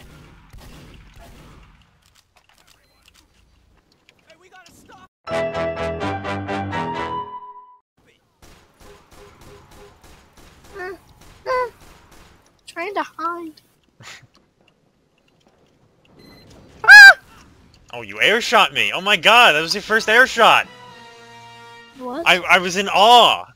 Hey, we gotta stop. Trying to hide. Oh, you air shot me! Oh my god, that was your first air shot! What? I was in awe!